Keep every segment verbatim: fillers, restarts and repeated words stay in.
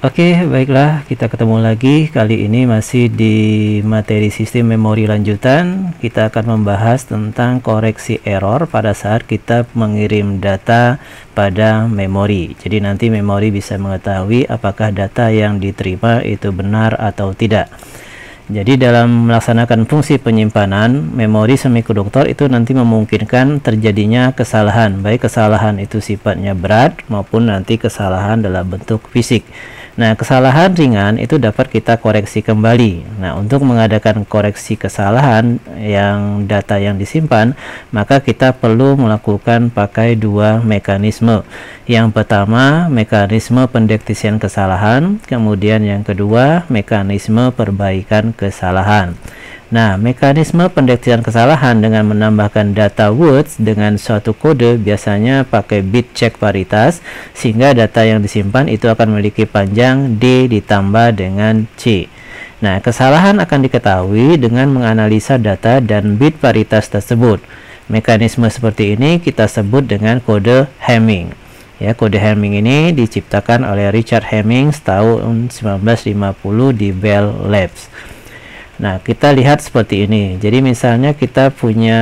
Oke, baiklah, kita ketemu lagi. Kali ini masih di materi sistem memori lanjutan. Kita akan membahas tentang koreksi error pada saat kita mengirim data pada memori. Jadi nanti memori bisa mengetahui apakah data yang diterima itu benar atau tidak. Jadi dalam melaksanakan fungsi penyimpanan, memori semikonduktor itu nanti memungkinkan terjadinya kesalahan, baik kesalahan itu sifatnya berat maupun nanti kesalahan dalam bentuk fisik. Nah, kesalahan ringan itu dapat kita koreksi kembali. Nah, untuk mengadakan koreksi kesalahan yang data yang disimpan, maka kita perlu melakukan pakai dua mekanisme. Yang pertama, mekanisme pendeteksian kesalahan, kemudian yang kedua, mekanisme perbaikan kesalahan. Nah, mekanisme pendeteksian kesalahan dengan menambahkan data words dengan suatu kode biasanya pakai bit check paritas, sehingga data yang disimpan itu akan memiliki panjang D ditambah dengan C. Nah, kesalahan akan diketahui dengan menganalisa data dan bit paritas tersebut. Mekanisme seperti ini kita sebut dengan kode Hamming. Ya, kode Hamming ini diciptakan oleh Richard Hamming tahun sembilan belas lima puluh di Bell Labs. Nah, kita lihat seperti ini. Jadi misalnya kita punya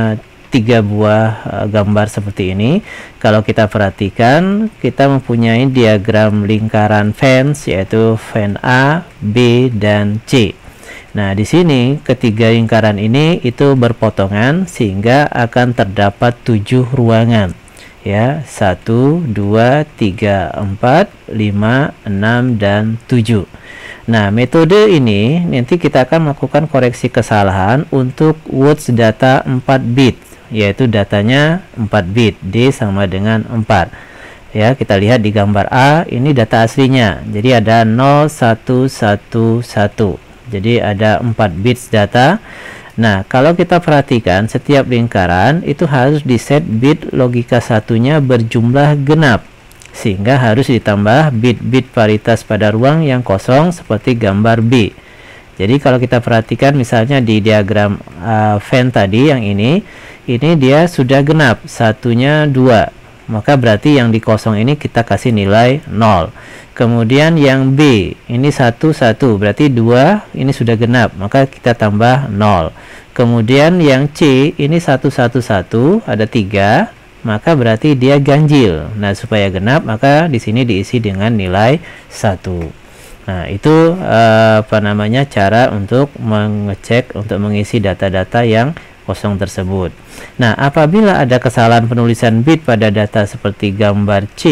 tiga buah uh, gambar seperti ini. Kalau kita perhatikan, kita mempunyai diagram lingkaran fans, yaitu fan A, B, dan C. Nah, di sini ketiga lingkaran ini itu berpotongan sehingga akan terdapat tujuh ruangan. Ya, satu, dua, tiga, empat, lima, enam, dan tujuh. Nah, metode ini nanti kita akan melakukan koreksi kesalahan untuk words data empat bit, yaitu datanya empat bit, D sama dengan empat. Ya, kita lihat di gambar A, ini data aslinya. Jadi ada nol satu satu satu. Jadi ada empat bits data. Nah, kalau kita perhatikan setiap lingkaran itu harus di set bit logika satunya berjumlah genap, sehingga harus ditambah bit-bit paritas pada ruang yang kosong seperti gambar B. Jadi kalau kita perhatikan misalnya di diagram uh, fan tadi yang ini, ini dia sudah genap, satunya dua. Maka berarti yang di kosong ini kita kasih nilai nol. Kemudian yang B, ini satu, satu, berarti dua, ini sudah genap, maka kita tambah nol. Kemudian yang C, ini satu, satu, satu, ada tiga, maka berarti dia ganjil. Nah, supaya genap, maka di sini diisi dengan nilai satu. Nah, itu eh, apa namanya cara untuk mengecek, untuk mengisi data-data yang kosong tersebut. Nah, apabila ada kesalahan penulisan bit pada data seperti gambar C,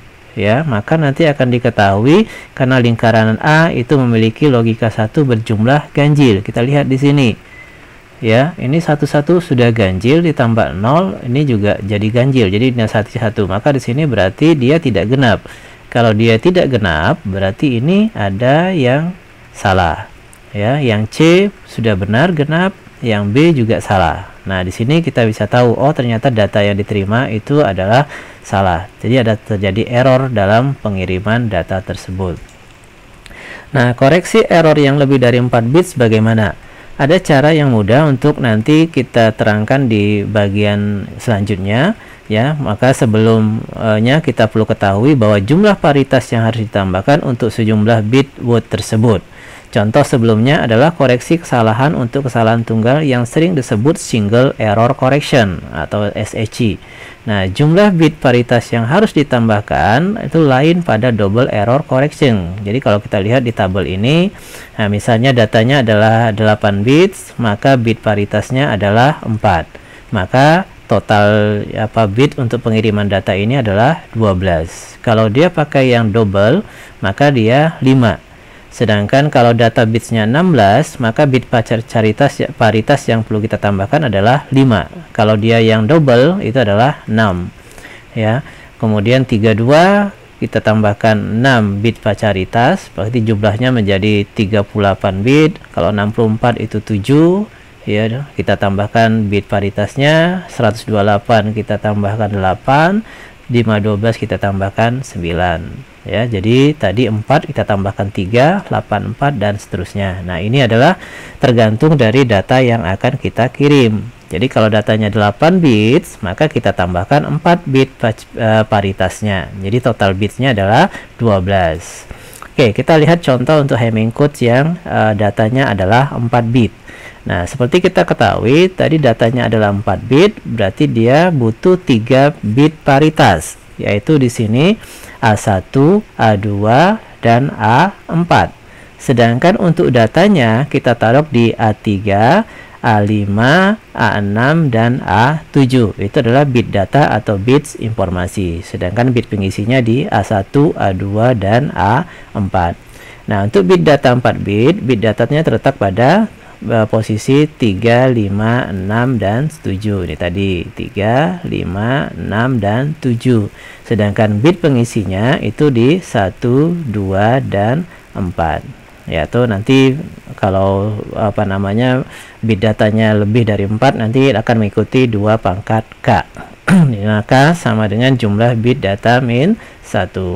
ya, maka nanti akan diketahui karena lingkaran A itu memiliki logika satu berjumlah ganjil. Kita lihat di sini. Ya, ini satu satu sudah ganjil ditambah nol, ini juga jadi ganjil. Jadi ini satu satu, maka di sini berarti dia tidak genap. Kalau dia tidak genap, berarti ini ada yang salah. Ya, yang C sudah benar genap, yang B juga salah. Nah, di sini kita bisa tahu, oh ternyata data yang diterima itu adalah salah. Jadi ada terjadi error dalam pengiriman data tersebut. Nah, koreksi error yang lebih dari empat bits bagaimana? Ada cara yang mudah untuk nanti kita terangkan di bagian selanjutnya, ya. Maka sebelumnya kita perlu ketahui bahwa jumlah paritas yang harus ditambahkan untuk sejumlah bit word tersebut. Contoh sebelumnya adalah koreksi kesalahan untuk kesalahan tunggal yang sering disebut single error correction atau S E C. Nah, jumlah bit paritas yang harus ditambahkan itu lain pada double error correction. Jadi kalau kita lihat di tabel ini, nah misalnya datanya adalah delapan bits, maka bit paritasnya adalah empat. Maka total apa bit untuk pengiriman data ini adalah dua belas. Kalau dia pakai yang double, maka dia lima. Sedangkan kalau data bitsnya enam belas, maka bit paritas, paritas yang perlu kita tambahkan adalah lima. Kalau dia yang double, itu adalah enam. Ya. Kemudian tiga puluh dua, kita tambahkan enam bit paritas, berarti jumlahnya menjadi tiga puluh delapan bit. Kalau enam puluh empat itu tujuh, ya, kita tambahkan bit paritasnya. seratus dua puluh delapan kita tambahkan delapan, lima dua belas kita tambahkan sembilan. Ya, jadi tadi empat kita tambahkan tiga, delapan empat dan seterusnya. Nah, ini adalah tergantung dari data yang akan kita kirim. Jadi kalau datanya delapan bits, maka kita tambahkan empat bit paritasnya. Jadi total bitsnya adalah dua belas. Oke, kita lihat contoh untuk Hamming codes yang uh, datanya adalah empat bit. Nah, seperti kita ketahui tadi datanya adalah empat bit, berarti dia butuh tiga bit paritas, yaitu di sini A satu, A dua, dan A empat. Sedangkan untuk datanya kita taruh di A tiga, A lima, A enam, dan A tujuh. Itu adalah bit data atau bits informasi. Sedangkan bit pengisinya di A satu, A dua, dan A empat. Nah, untuk bit data empat bit, bit datanya terletak pada uh, posisi tiga, lima, enam, dan tujuh. Ini tadi tiga, lima, enam, dan tujuh. Sedangkan bit pengisinya itu di satu, dua, dan empat. Ya, tuh nanti kalau apa namanya bit datanya lebih dari empat, nanti akan mengikuti dua pangkat K. Maka sama dengan jumlah bit data min satu.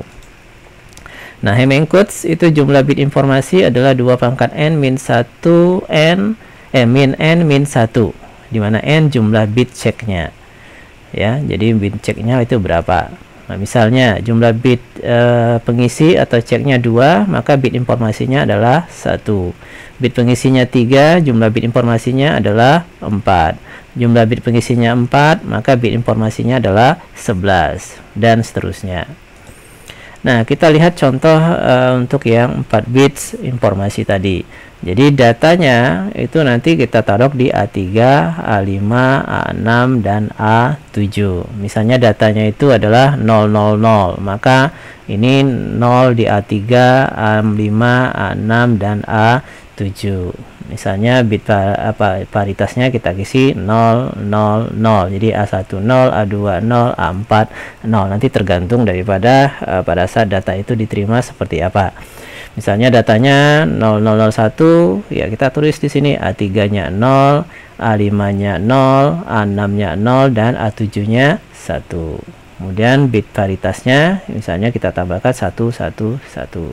Nah, Hamming codes itu jumlah bit informasi adalah dua pangkat n min satu n eh min n min satu, di mana n jumlah bit checknya. Ya, jadi bit checknya itu berapa? Nah, misalnya jumlah bit e, pengisi atau ceknya dua, maka bit informasinya adalah satu. Bit pengisinya tiga, jumlah bit informasinya adalah empat. Jumlah bit pengisinya empat, maka bit informasinya adalah sebelas, dan seterusnya. Nah, kita lihat contoh e, untuk yang empat bits informasi tadi. Jadi datanya itu nanti kita taruh di A tiga, A lima, A enam, dan A tujuh. Misalnya datanya itu adalah nol nol nol, maka ini nol di A tiga, A lima, A enam, dan A tujuh. Misalnya bit apa paritasnya kita isi nol nol nol. Jadi A satu nol, A dua nol, A empat nol. Nanti tergantung daripada uh, pada saat data itu diterima seperti apa. Misalnya datanya nol nol nol satu, ya kita tulis di sini A tiga-nya nol, A lima-nya nol, A enam-nya nol, dan A tujuh-nya satu. Kemudian bit paritasnya misalnya kita tambahkan satu satu satu.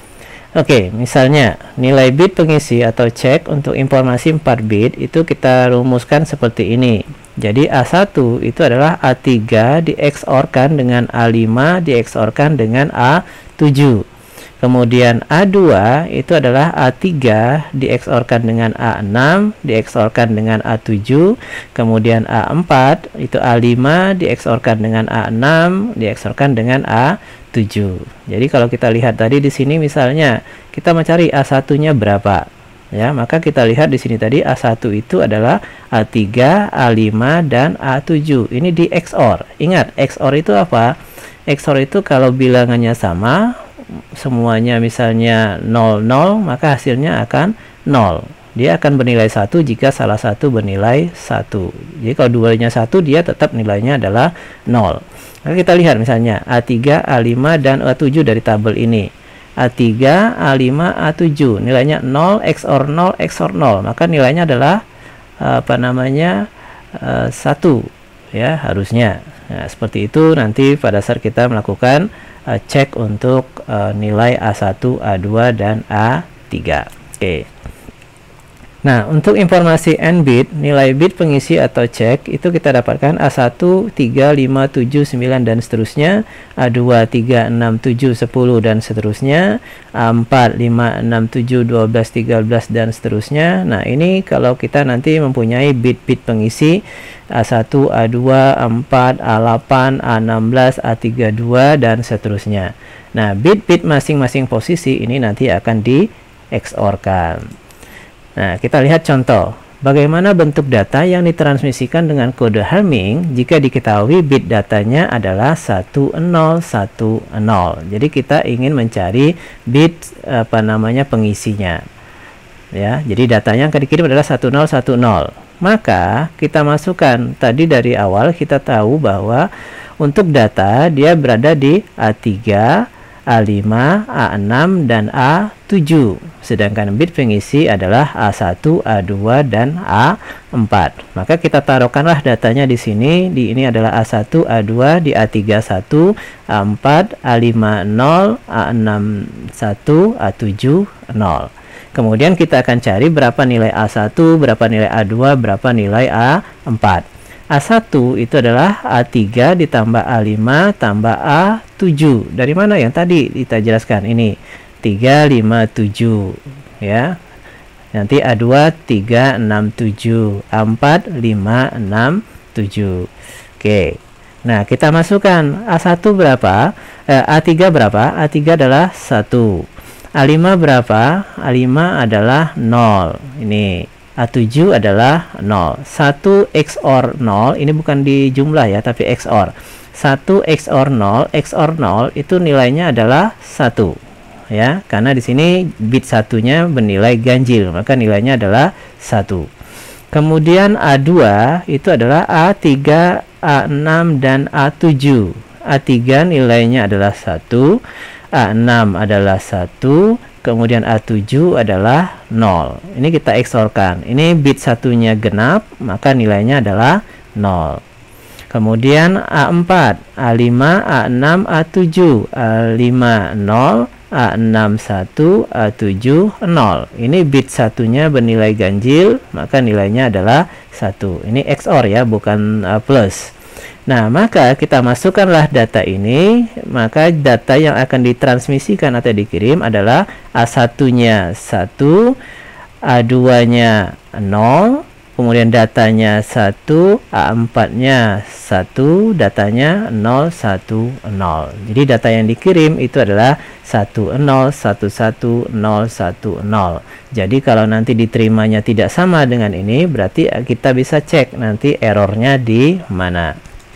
Oke, misalnya nilai bit pengisi atau cek untuk informasi empat bit itu kita rumuskan seperti ini. Jadi A satu itu adalah A tiga di X O R-kan dengan A lima di X O R-kan dengan A tujuh. Kemudian A dua itu adalah A tiga di X O R-kan dengan A enam, di X O R-kan dengan A tujuh. Kemudian A empat itu A lima di X O R-kan dengan A enam, di X O R-kan dengan A tujuh. Jadi kalau kita lihat tadi di sini misalnya kita mencari A satu-nya berapa? Ya, maka kita lihat di sini tadi A satu itu adalah A tiga, A lima, dan A tujuh. Ini di X O R. Ingat, X O R itu apa? X O R itu kalau bilangannya sama, semuanya misalnya nol nol, maka hasilnya akan nol. Dia akan bernilai satu jika salah satu bernilai satu. Jadi kalau duanya satu, dia tetap nilainya adalah nol. Maka kita lihat misalnya A tiga, A lima, dan A tujuh dari tabel ini. A tiga, A lima, A tujuh nilainya nol X O R nol X O R nol, maka nilainya adalah apa namanya uh, satu, ya harusnya. Nah, seperti itu nanti pada saat kita melakukan uh, cek untuk uh, nilai A satu, A dua, dan A tiga. Oke. Nah, untuk informasi n bit, nilai bit pengisi atau cek itu kita dapatkan A satu, tiga, lima, tujuh, sembilan, dan seterusnya, A dua, tiga, enam, tujuh, sepuluh, dan seterusnya, A empat, lima, enam, tujuh, dua belas, tiga belas, dan seterusnya. Nah, ini kalau kita nanti mempunyai bit-bit pengisi A satu, A dua, A empat, A delapan, A enam belas, A tiga puluh dua, dan seterusnya. Nah, bit-bit masing-masing posisi ini nanti akan di X O R-kan. Nah, kita lihat contoh. Bagaimana bentuk data yang ditransmisikan dengan kode Hamming jika diketahui bit datanya adalah satu nol satu nol. Jadi kita ingin mencari bit apa namanya pengisinya. Ya, jadi datanya yang akan dikirim adalah satu nol satu nol. Maka kita masukkan tadi dari awal kita tahu bahwa untuk data dia berada di A tiga, A lima, A enam, dan A tujuh. Sedangkan bit pengisi adalah A satu, A dua, dan A empat. Maka kita taruhkanlah datanya di sini. Di ini adalah A satu, A dua, di A tiga satu, A empat, A lima nol, A enam satu, A tujuh nol. Kemudian kita akan cari berapa nilai A satu, berapa nilai A dua, berapa nilai A empat. A satu itu adalah A tiga ditambah A lima tambah A tujuh. Dari mana yang tadi kita jelaskan ini? tiga lima tujuh ya. Nanti A dua tiga enam tujuh, A empat lima enam tujuh. Oke. Nah, kita masukkan A satu berapa? Eh, A tiga berapa? A tiga adalah satu. A lima berapa? A lima adalah nol. Ini A tujuh adalah nol. satu X O R nol, ini bukan di jumlah ya, tapi X O R. satu X O R nol, X O R nol itu nilainya adalah satu. Ya, karena di sini bit satunya bernilai ganjil, maka nilainya adalah satu. Kemudian A dua itu adalah A tiga, A enam dan A tujuh. A tiga nilainya adalah satu, A enam adalah satu, kemudian A tujuh adalah nol. Ini kita X O R-kan. Ini bit satunya genap, maka nilainya adalah nol. Kemudian A empat, A lima, A enam, A tujuh. A lima nol, A enam satu, A tujuh nol. Ini bit satunya bernilai ganjil, maka nilainya adalah satu. Ini X O R ya, bukan uh, plus. Nah, maka kita masukkanlah data ini, maka data yang akan ditransmisikan atau dikirim adalah A satunya satu, A dua-nya nol, kemudian datanya satu, A empat-nya satu, datanya nol satu nol. Jadi data yang dikirim itu adalah satu nol satu satu nol satu nol. Jadi kalau nanti diterimanya tidak sama dengan ini, berarti kita bisa cek nanti errornya di mana.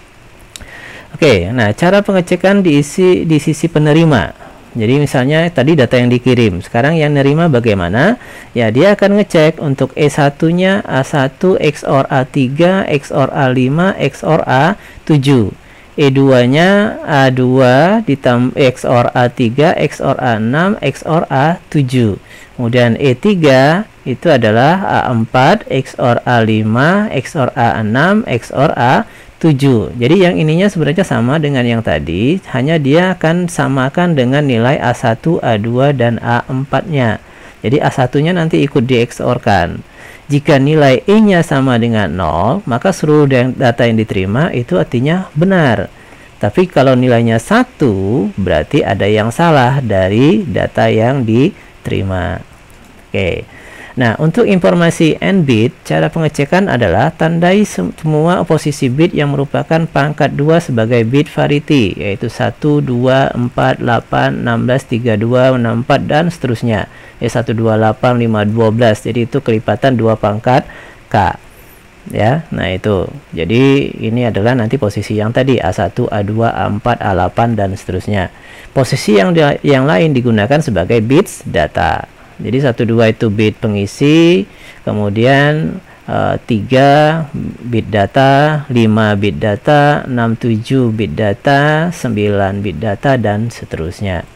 Oke, nah cara pengecekan diisi di sisi penerima. Jadi misalnya tadi data yang dikirim, sekarang yang nerima bagaimana? Ya, dia akan ngecek untuk E satunya A satu X O R A tiga, X O R A lima, X O R A tujuh. E dua-nya A dua ditambah X O R A tiga, X O R A enam, X O R A tujuh. Kemudian E tiga itu adalah A empat, X O R A lima, X O R A enam, X O R A tujuh. Jadi yang ininya sebenarnya sama dengan yang tadi, hanya dia akan samakan dengan nilai A satu, A dua dan A empat-nya. Jadi A satunya nanti ikut di X O R-kan. Jika nilai E-nya sama dengan nol, maka seluruh data yang diterima itu artinya benar. Tapi kalau nilainya satu, berarti ada yang salah dari data yang diterima. Oke. Nah, untuk informasi N bit, cara pengecekan adalah tandai semua posisi bit yang merupakan pangkat dua sebagai bit variety, yaitu satu, dua, empat, delapan, enam belas, tiga puluh dua, enam puluh empat, dan seterusnya. Ya, satu, dua, delapan, lima, dua belas. Jadi itu kelipatan dua pangkat K. Ya, nah itu. Jadi ini adalah nanti posisi yang tadi A satu, A dua, A empat, A delapan, dan seterusnya. Posisi yang yang lain digunakan sebagai bits data. Jadi satu dua itu bit pengisi, kemudian uh, tiga bit data, lima bit data, enam tujuh bit data, sembilan bit data, dan seterusnya.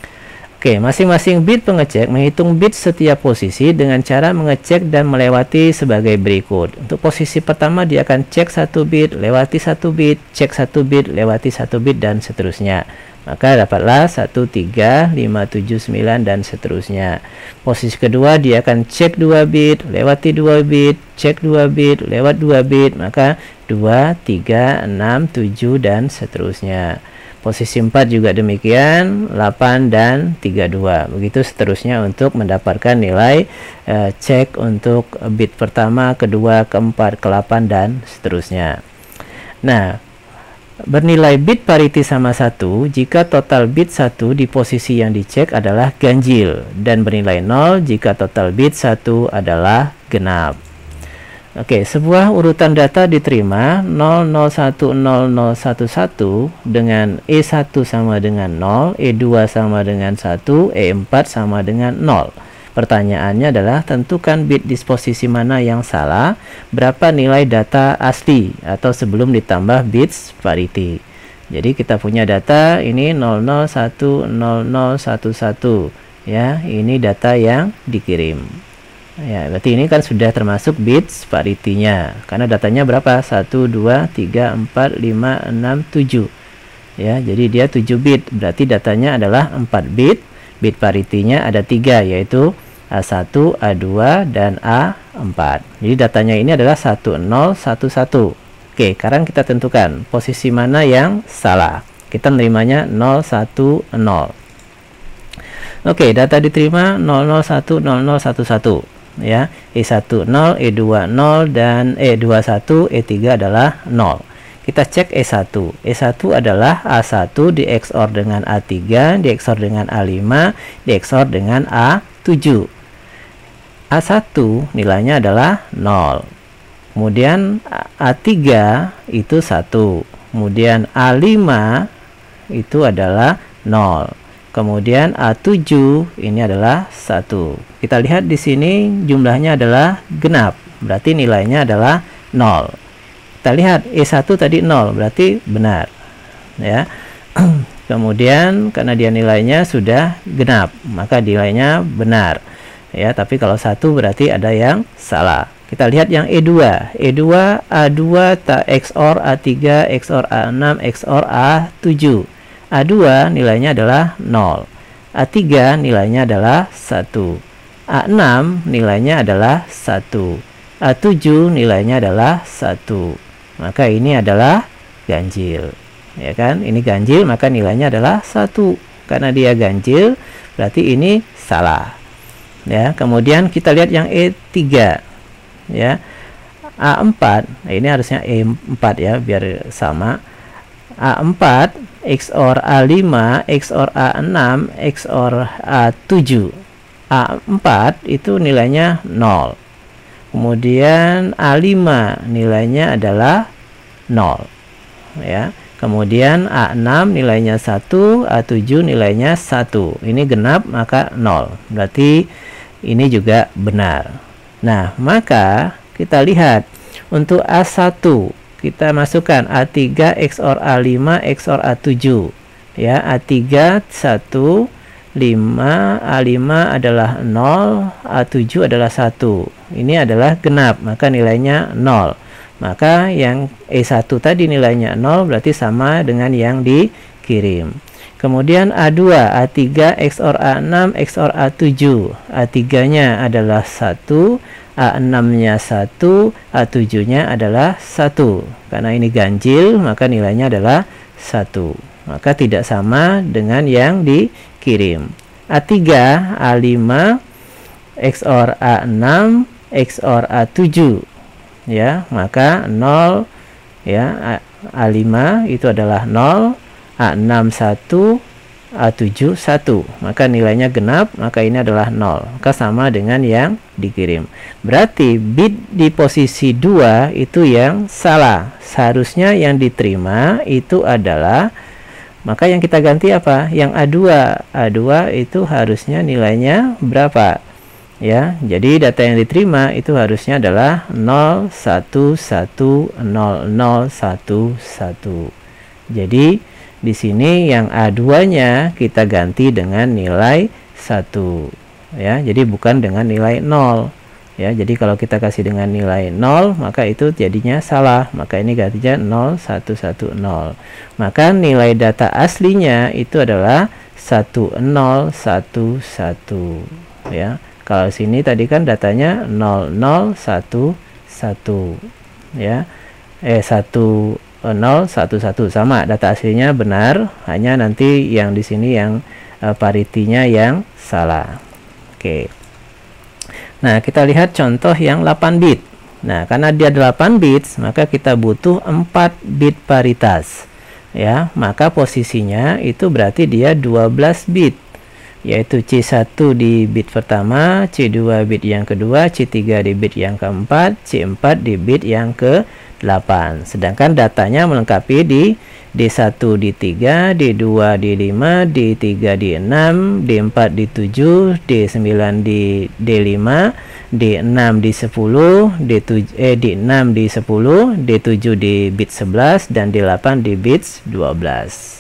Oke, masing-masing bit pengecek menghitung bit setiap posisi dengan cara mengecek dan melewati sebagai berikut. Untuk posisi pertama dia akan cek satu bit, lewati satu bit, cek satu bit, lewati satu bit, dan seterusnya. Maka dapatlah satu, tiga, lima, tujuh, sembilan, dan seterusnya. Posisi kedua dia akan cek dua bit, lewati dua bit, cek dua bit, lewat dua bit, maka dua, tiga, enam, tujuh, dan seterusnya. Posisi empat juga demikian, delapan dan tiga puluh dua. Begitu seterusnya untuk mendapatkan nilai uh, cek untuk bit pertama, kedua, keempat, ke delapan, dan seterusnya. Nah, bernilai bit parity sama satu jika total bit satu di posisi yang dicek adalah ganjil, dan bernilai nol jika total bit satu adalah genap. Oke, sebuah urutan data diterima nol nol satu nol nol satu satu dengan E satu sama dengan nol, E dua sama dengan satu, E empat sama dengan nol. Pertanyaannya adalah tentukan bit disposisi mana yang salah, berapa nilai data asli atau sebelum ditambah bits parity. Jadi kita punya data ini nol nol satu nol nol satu satu ya, ini data yang dikirim. Ya, berarti ini kan sudah termasuk bits parity-nya. Karena datanya berapa? satu, dua, tiga, empat, lima, enam, tujuh. Ya, jadi dia tujuh bit. Berarti datanya adalah empat bit. Bit parity-nya ada tiga, yaitu A satu, A dua, dan A empat. Jadi datanya ini adalah satu nol satu satu. Oke, sekarang kita tentukan posisi mana yang salah. Kita menerimanya nol satu nol. Oke, data diterima nol nol satu nol nol satu satu ya. E satu nol, E dua nol, dan E dua satu, E tiga adalah nol. Kita cek E satu. E satu adalah A satu di X O R dengan A tiga, di X O R dengan A lima, di X O R dengan A tujuh. A satu nilainya adalah nol. Kemudian A tiga itu satu. Kemudian A lima itu adalah nol. Kemudian A tujuh ini adalah satu. Kita lihat di sini jumlahnya adalah genap, berarti nilainya adalah nol. Kita lihat E satu tadi nol, berarti benar ya. Kemudian karena dia nilainya sudah genap, maka nilainya benar ya. Tapi kalau satu berarti ada yang salah. Kita lihat yang E dua. E dua, A dua tak X O R A tiga, X O R A enam, X O R A tujuh. A dua nilainya adalah nol. A tiga nilainya adalah satu. A enam nilainya adalah satu. A tujuh nilainya adalah satu. Maka ini adalah ganjil. Ya kan? Ini ganjil, maka nilainya adalah satu. Karena dia ganjil, berarti ini salah. Ya, kemudian kita lihat yang E tiga. Ya. A empat, nah ini harusnya E empat ya, biar sama. A empat X O R A lima, X O R A enam, X O R A tujuh. A empat itu nilainya nol. Kemudian A lima nilainya adalah nol ya. Kemudian A enam nilainya satu, A tujuh nilainya satu. Ini genap maka nol. Berarti ini juga benar. Nah, maka kita lihat untuk A satu kita masukkan A tiga X O R A lima, X O R A tujuh ya. A tiga satu, lima, A lima adalah nol, A tujuh adalah satu. Ini adalah genap, maka nilainya nol. Maka yang E satu tadi nilainya nol, berarti sama dengan yang dikirim. Kemudian A dua, A tiga X O R A enam, X O R A tujuh. A tiga nya adalah satu, A enam nya satu, A tujuh nya adalah satu. Karena ini ganjil, maka nilainya adalah satu. Maka tidak sama dengan yang dikirim. A tiga, A lima, X O R A enam, X O R A tujuh. Ya, maka nol ya. A lima itu adalah nol, A enam satu, A tujuh satu. Maka nilainya genap, maka ini adalah nol. Maka sama dengan yang dikirim. Berarti bit di posisi dua itu yang salah. Seharusnya yang diterima itu adalah, maka yang kita ganti apa? Yang A dua. A dua itu harusnya nilainya berapa? Ya, jadi data yang diterima itu harusnya adalah nol satu satu nol nol satu satu. Jadi di sini yang A dua nya kita ganti dengan nilai satu ya. Jadi bukan dengan nilai nol ya. Jadi kalau kita kasih dengan nilai nol, maka itu jadinya salah. Maka ini gantinya nol satu satu nol. Maka nilai data aslinya itu adalah satu nol satu satu ya. Kalau sini tadi kan datanya nol nol satu satu ya. Eh satu nol satu satu sama, data aslinya benar, hanya nanti yang di sini yang uh, paritinya yang salah. Oke. Nah, kita lihat contoh yang delapan bit. Nah, karena dia delapan bit, maka kita butuh empat bit paritas. Ya, maka posisinya itu berarti dia dua belas bit. Yaitu C satu di bit pertama, C dua bit yang kedua, C tiga di bit yang keempat, C empat di bit yang ke delapan. Sedangkan datanya melengkapi di D satu di tiga, D dua di lima, D tiga di enam, D empat di tujuh, D sembilan di D lima, D enam di sepuluh, D tujuh eh D enam di sepuluh, D tujuh di bit sebelas, dan D delapan di bit dua belas.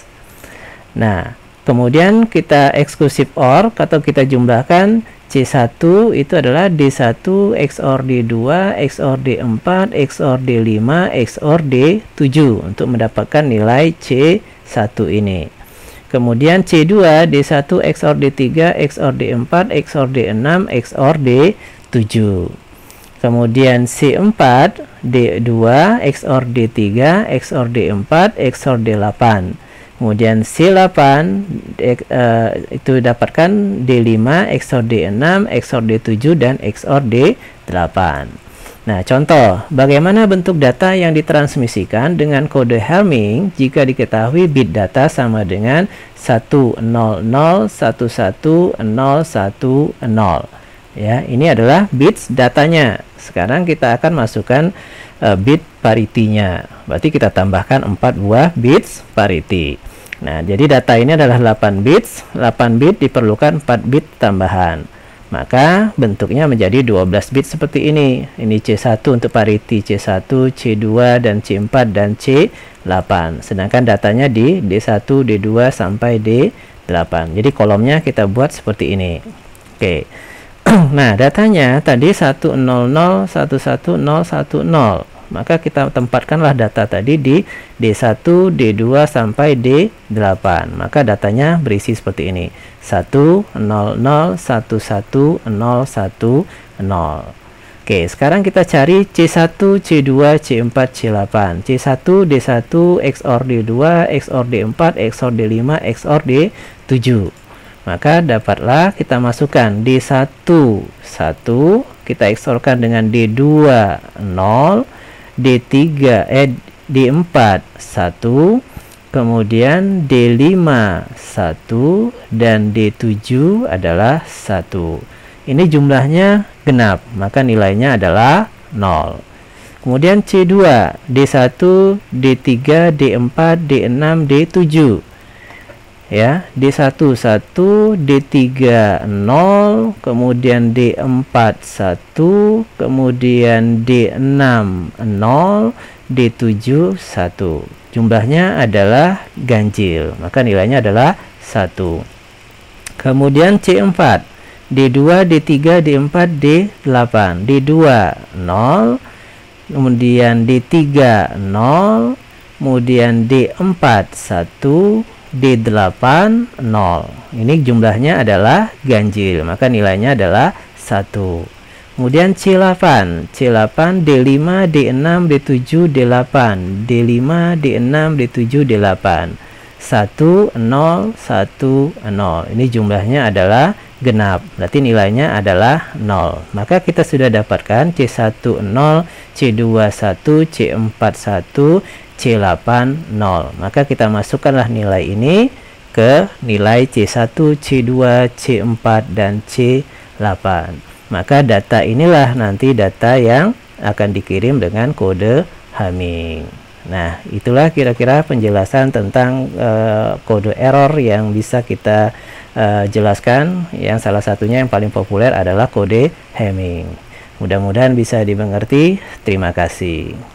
Nah, kemudian kita eksklusif O R atau kita jumlahkan. C satu itu adalah D satu X O R D dua, X O R D empat, X O R D lima, X O R D tujuh untuk mendapatkan nilai C satu ini. Kemudian C dua D satu X O R D tiga, X O R D empat, X O R D enam, X O R D tujuh. Kemudian C empat D dua X O R D tiga, X O R D empat, X O R D delapan. Kemudian C delapan uh, itu dapatkan D lima X O R D enam, X O R D tujuh, dan X O R D delapan. Nah, contoh, bagaimana bentuk data yang ditransmisikan dengan kode Hamming jika diketahui bit data sama dengan satu nol nol satu satu nol satu nol. Ya, ini adalah bits datanya. Sekarang kita akan masukkan uh, bit parity-nya. Berarti kita tambahkan empat buah bits parity. Nah, jadi data ini adalah delapan bits. delapan bit diperlukan empat bit tambahan. Maka bentuknya menjadi dua belas bit seperti ini. Ini C satu untuk parity, C satu, C dua, dan C empat, dan C delapan. Sedangkan datanya di D satu, D dua, sampai D delapan. Jadi kolomnya kita buat seperti ini. Oke. Nah, datanya tadi satu nol nol satu satu nol satu nol. Maka kita tempatkanlah data tadi di D satu, D dua, sampai D delapan. Maka datanya berisi seperti ini. satu nol nol satu satu nol satu nol. Oke, sekarang kita cari C satu, C dua, C empat, C delapan. C satu, D satu, X O R D dua, X O R D empat, X O R D lima, X O R D tujuh. Maka dapatlah kita masukkan D satu, satu, kita X O R-kan dengan D dua, nol, D tiga, eh, D empat, satu, kemudian D lima, satu, dan D tujuh adalah satu. Ini jumlahnya genap, maka nilainya adalah nol. Kemudian C dua, D satu, D tiga, D empat, D enam, D tujuh. Ya, D satu, satu, D tiga, nol, kemudian D empat, satu, kemudian D enam, nol, D tujuh, satu. Jumlahnya adalah ganjil, maka nilainya adalah satu. Kemudian C empat, D dua, D tiga, D empat, D delapan. D dua, nol, kemudian D tiga, nol, kemudian D empat, satu, D delapan, nol. Ini jumlahnya adalah ganjil, maka nilainya adalah satu. Kemudian C delapan, C delapan, D lima, D enam, D tujuh, D delapan, D lima, D enam, D tujuh, D delapan. satu, nol, satu, nol. Ini jumlahnya adalah genap, berarti nilainya adalah nol. Maka kita sudah dapatkan C satu, nol, C dua, satu, C empat, satu, C delapan, nol. Maka kita masukkanlah nilai ini ke nilai C satu, C dua, C empat, dan C delapan. Maka data inilah nanti data yang akan dikirim dengan kode Hamming. Nah, itulah kira-kira penjelasan tentang uh, kode error yang bisa kita uh, jelaskan. Yang salah satunya yang paling populer adalah kode Hamming. Mudah-mudahan bisa dimengerti. Terima kasih.